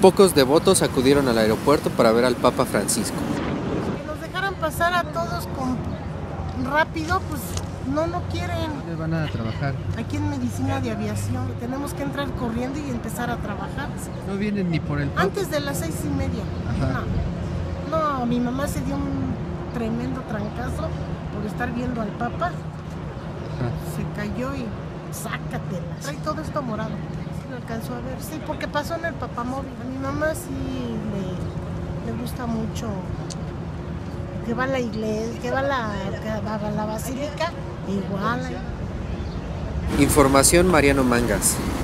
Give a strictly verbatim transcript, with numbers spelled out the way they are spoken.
Pocos devotos acudieron al aeropuerto para ver al Papa Francisco. Que nos dejaran pasar a todos con rápido, pues no, no quieren. ¿Dónde van a trabajar? Aquí en medicina de aviación. Tenemos que entrar corriendo y empezar a trabajar. No vienen ni por el Papa. Antes de las seis y media. Ajá. No, no, mi mamá se dio un tremendo trancazo por estar viendo al Papa. Ajá. Se cayó y sácatela. Trae todo esto morado. Sí lo alcanzó a ver. Sí, porque pasó en el papamóvil. A mi mamá sí le, le gusta mucho que va a la iglesia, que va a la, que va a la basílica, igual. Información Mariano Mangas.